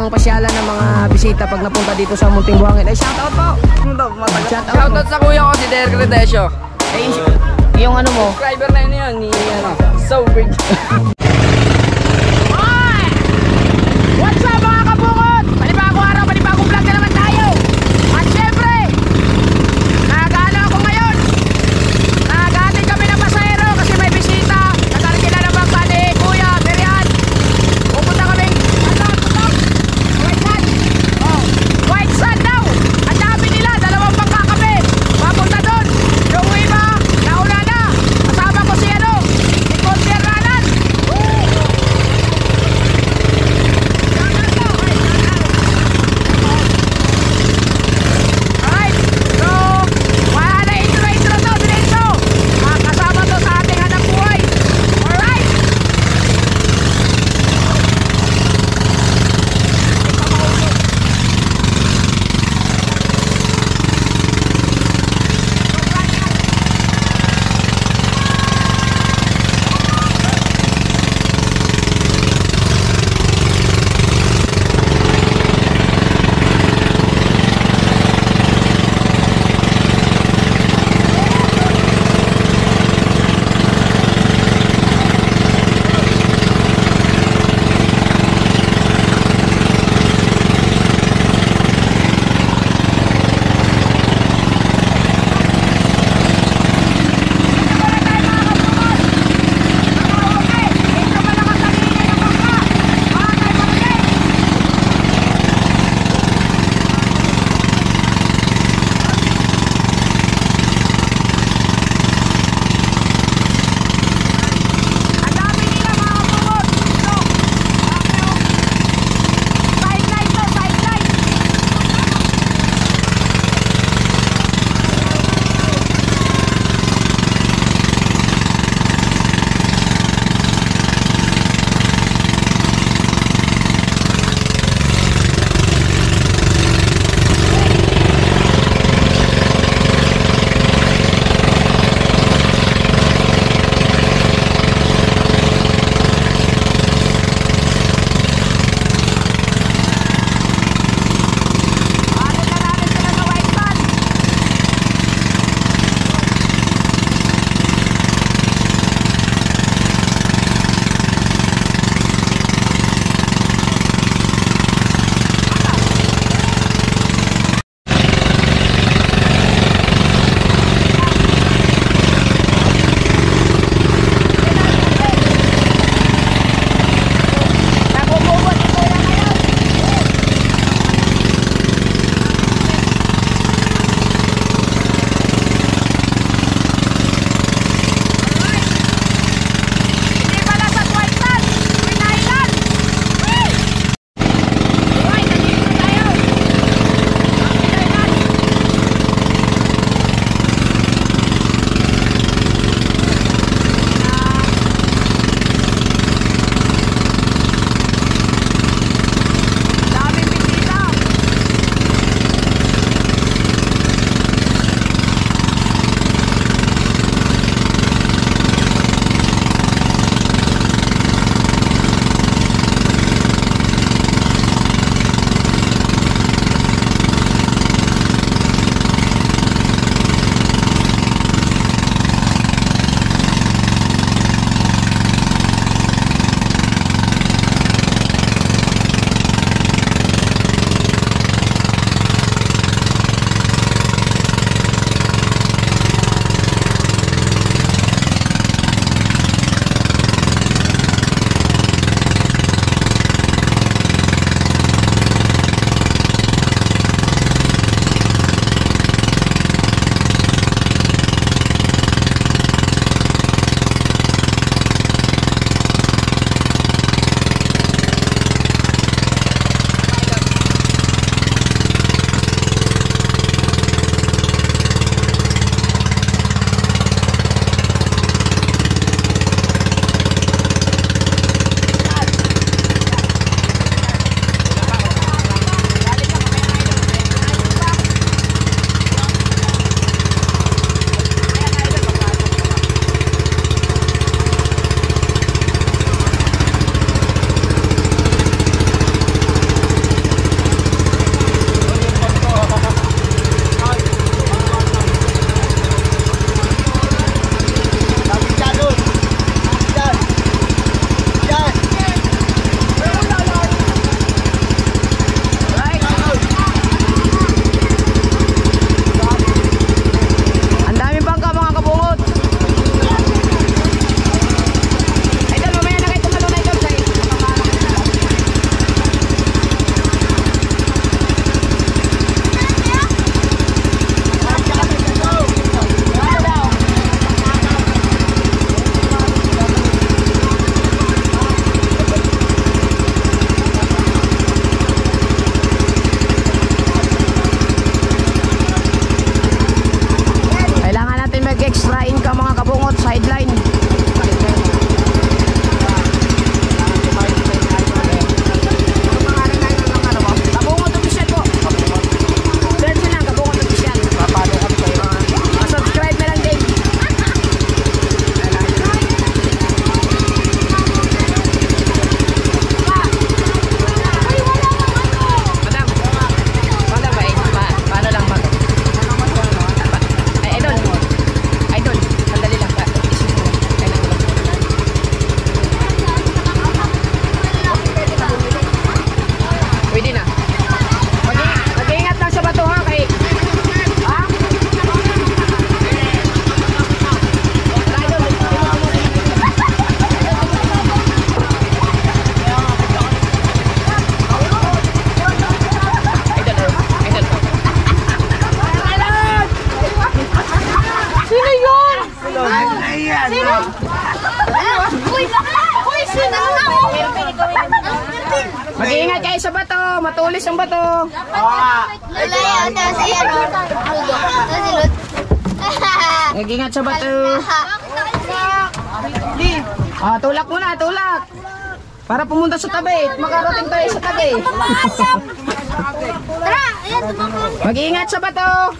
magandang pasyalan ng mga bisita pag napunta dito sa Munting Buhangin. Ay, shoutout po! Shoutout sa kuya ko si Derek Redesio. Ay, yung ano mo? Subscriber na yun ni So Big. What's up mga kabukod? Panibagong araw, panibagong vlog na naman tayo. At syempre, nag-ano ako ngayon. Nag-atin kami ng pasahero kasi may bisita. Natarikila na bang ni Kuya Merian. Pupunta kami. White Sand. Oh, White Sand daw. Ang dami nila, 2 bangka kami. Papunta doon. Yung iba, nauna na. Kasama ko si ano, si Consier Ranan. matulis ang bato. Nag-ingat sa bato. Tulak muna, tulak. Para pumunta sa tabi, makarating tayo sa tabi. Mag-iingat sa bato.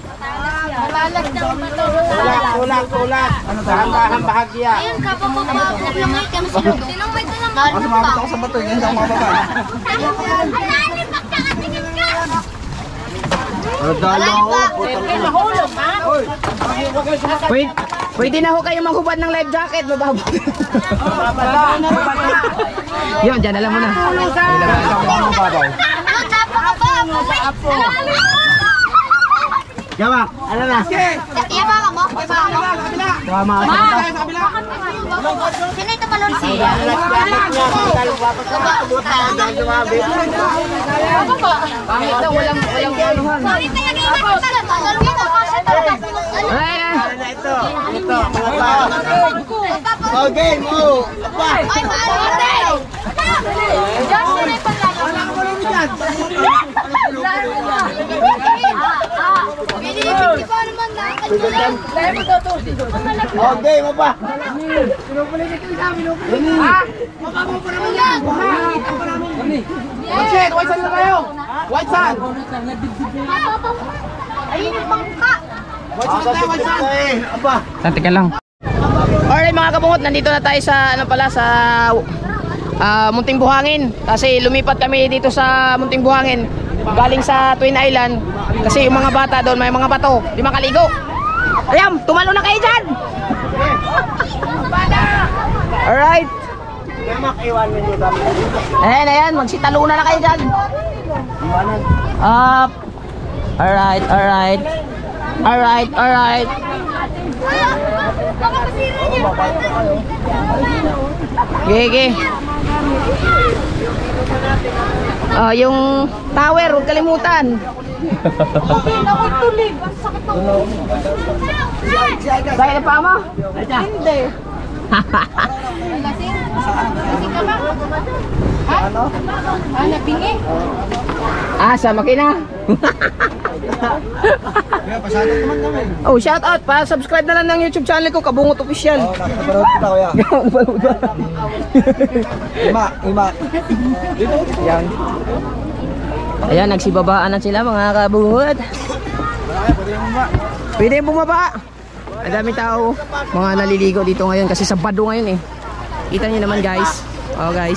Tulak. Dahan-dahan bahagya. Ayun, kapapapapap lang may kami silog. Sinong may talang Sumabot ako sa bato, hindi ako mababa. Pwede na ho kayo manghubad ng life jacket, mababaw. Yun, dyan alam mo na. Yawa, ano na? Iya ba mo? Tama. Sino ito malon siya? Pangit daw, walang anuhan. Ito. Okay, mo. Okay, mo pa. White sand na kayo. White sand. Ayun yung bangka. Teka lang. Alright mga kabungot, nandito na tayo sa Munting Buhangin. Kasi lumipat kami dito sa Munting Buhangin. Galing sa Twin Island. Kasi yung mga bata doon may mga bato. Di makaligo. Ayan, tumalo na kayo dyan. Alright. Ayan, magsitalunan na kayo dyan. Up. Alright. Gege. Yung tower, huwag kalimutan. Kaya pa mo? Hindi. Ano? Nabingi? Sa makina. Oh, shout out pa. Subscribe na lang ng YouTube channel ko, Kabungot Official. Napanood kita, kuya. Ima. Yan. Ayan, nagsibabaan na sila mga kabungot. Pwede bumaba. Ang daming tao, mga naliligo dito ngayon kasi Sabado ngayon eh. Kita niyo naman guys. Guys.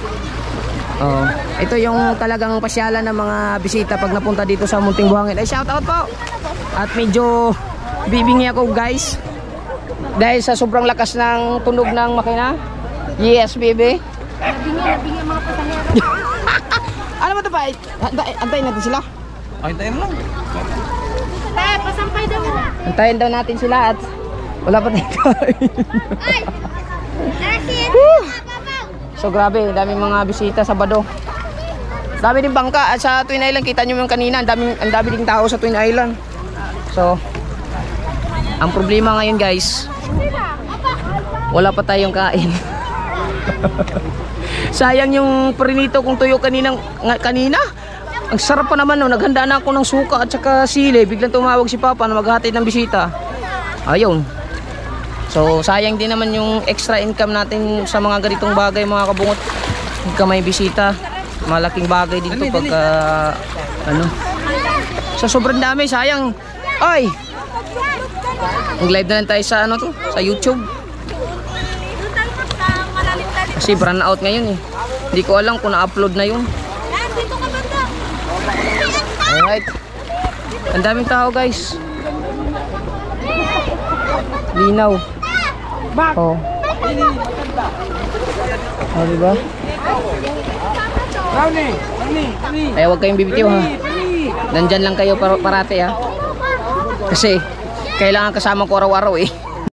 Ito yung talagang pasyalan ng mga bisita pag napunta dito sa Munting Buhangin. Ay, shout out po. At medyo bibingi ako guys. Dahil sa sobrang lakas ng tunog ng makina. Yes, baby. Nabingi mga pasahero. Ano ba ito ba? Antayin natin sila. Antayin mo lang. Pasampay daw. Antayin daw natin sila at wala pa tayong kain. Ay! Asin! So grabe, daming mga bisita Sabado. Dami din bangka at sa Twin Island, kita nyo yung kanina, ang dami ding tao sa Twin Island. So, ang problema ngayon guys, wala pa tayong kain. Sayang yung prinito kong tuyo kanina. Ang sarap pa naman no, naghanda na ako ng suka at saka sili. Biglang tumawag si Papa na maghatid ng bisita. Ayun. So sayang din naman yung extra income natin sa mga ganitong bagay mga kabungot. Pagka may bisita, malaking bagay dito pagka sa sobrang dami, sayang. Ay! Mag-live na lang tayo sa sa YouTube. Kasi brand out ngayon eh. Hindi ko alam kung na-upload na yun. Alright. Ang daming tao guys. Linaw. Oh. Diba? Ay, huwag kayong bibitiw ha. Nandyan lang kayo parate ha. Kasi kailangan kasama ko araw-araw eh.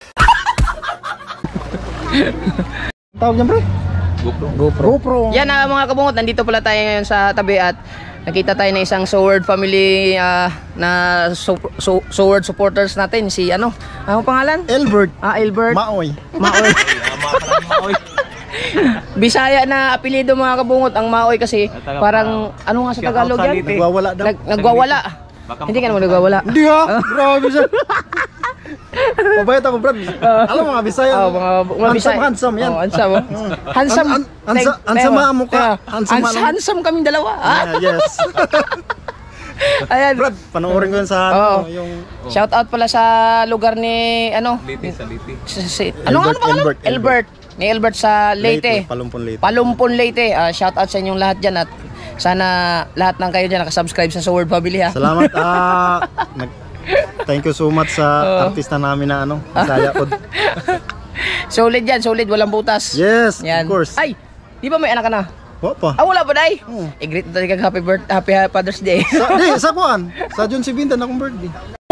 Tawag niyan, pre? GoPro. Yan mga kabungot, nandito pala tayo ngayon sa tabi at nakita tayo ng isang Soward family na Soward supporters natin. Si ano pangalan? Elbert. Elbert. Maoy. Bisaya na apelyido mga kabungot ang Maoy kasi parang ano nga sa Tagalog yan? Nagwawala daw. Nagwawala. Hindi ka naman nagwawala. Hindi ha. Grabe siya. Mabait ako, Brad. Alam mo mga Bisaya. Mga Bisaya. Handsome yan. Handsome. Handsome. Handsome ang mukha. Handsome kaming dalawa. Yes. Ayan. Brad, panoorin ko yun sa yung Shout out pala sa lugar ni ano? Leyte. Ano pangalan? Elbert. Ni Elbert sa Leyte. Palumpon Leyte. Palumpon Leyte. Shout out sa inyong lahat diyan at sana lahat ng kayo diyan nakasubscribe sa Sword Family ha. Salamat. Thank you so much sa artista namin na Bisaya pod. Solid yan, solid, walang butas. Yes, Yan. of course. Ay, di ba may anak ka na? Wa pa. Wala pa day? I-greet na kag happy Father's Day. Sa kuan. Sa June 17 akong birthday.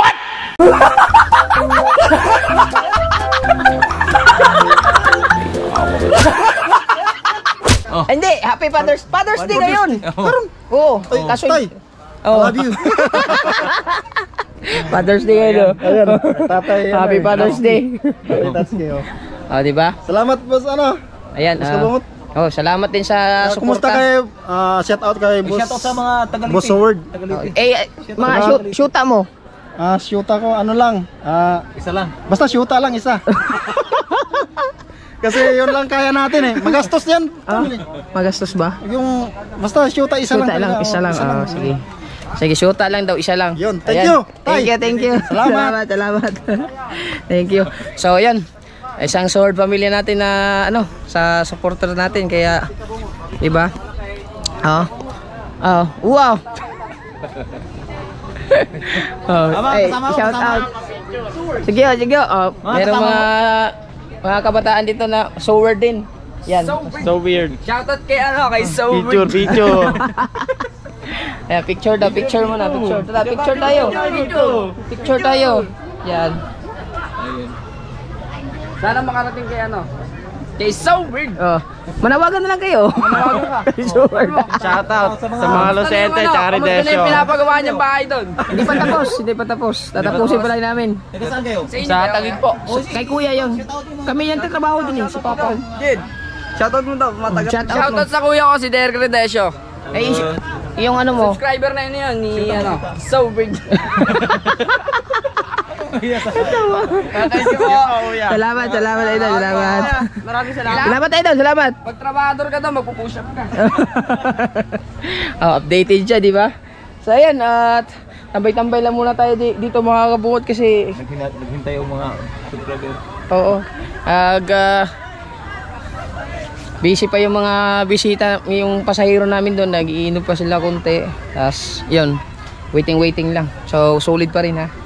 Hindi, happy Father's Day ngayon. Oo, kaso Tay, I love you. Father's Day ngayon. Ayan, tatay. Happy Father's Day. That's kayo. Di ba? Salamat boss Ayan. Boss Kabungot. Salamat din sa Kumusta suporta. kay shout out kay boss. Shout out sa mga Tagalite. Boss Howard. Mga shoota mo. Shoota ko lang. Isa lang. Basta shoota lang isa. Kasi yun lang kaya natin eh. Magastos yan. Magastos ba? Yung basta shoota isa Shoota lang. lang, isa lang. Sige. Sige, shoota lang daw, isa lang. Yun, thank you, Tay. Thank you. Salamat. Salamat. Thank you. So, yan. Isang Sword Family natin na sa supporter natin kaya iba. Wow. Shout out. Sige. Merong mga kabataan dito na so weird din. Yan. So weird. Shoutout kay kay So Picture. Ayan, picture muna, picture. Tara, picture tayo. Picture tayo. Yan. Sana makarating kay kay So Weird. Manawagan na lang kayo. Manawagan ka. So Weird. Shout out sa mga Lucente, tsaka Redesyo. Ano yung pinapagawa niyang bahay doon? Hindi pa tapos. Tatapusin pa lang namin. Saan kayo? Sa Taguig po. Kay kuya yun. Kami yan tatrabaho din si Papa. Shoutout mo daw, matagal. Shoutout sa kuya ko si Derek Redesyo. Yung mo. Subscriber na yun ni So Weird. Thank you po. Salamat idol. Salamat. Maraming salamat. Salamat idol, salamat. Pag trabahador ka daw, magpupush up ka. Updated siya, di ba? So ayan, at tambay-tambay lang muna tayo dito mga kabungot kasi Naghintay yung mga subscriber. oo. Busy pa yung mga bisita, yung pasahero namin doon, nag-iinom pa sila konti. Tapos, yun, waiting lang. So, solid pa rin ha.